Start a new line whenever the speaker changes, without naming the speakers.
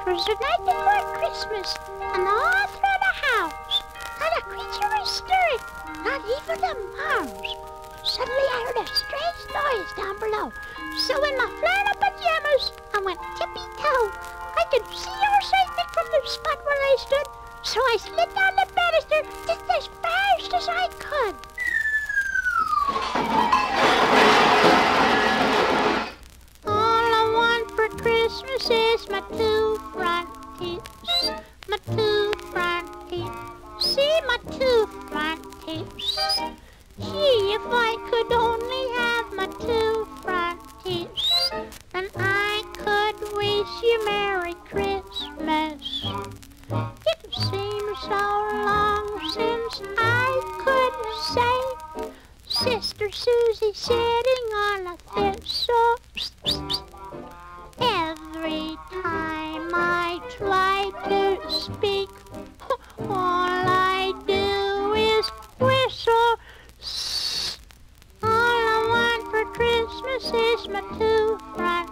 'Twas the night before Christmas, and all through the house not a creature was stirring, not even a mouse. Suddenly I heard a strange noise down below, so in my flannel pajamas I went tippy-toe. I could see your St. Nick from the spot where I stood, so I slid down the banister just as fast as I could. All I want for Christmas is my two front teeth, my two front teeth. See my two front teeth. Gee, if I could only have my two front teeth, then I could wish you Merry Christmas. It seems so long since I could say Sister Susie sitting on a thistle. Every time I try to speak, all I do is whistle. All I want for Christmas is my two front